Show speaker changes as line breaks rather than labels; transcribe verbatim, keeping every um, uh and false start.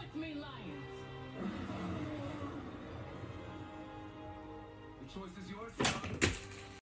Get me lions.
The choice is yours, son.